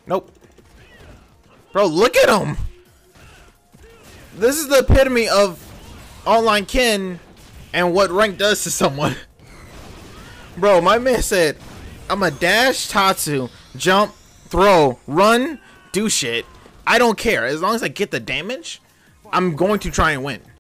Nope. Bro, look at him. This is the epitome of online kin and what rank does to someone. Bro, my man said, I'm a dash Tatsu, jump, throw, run, do shit. I don't care. As long as I get the damage, I'm going to try and win.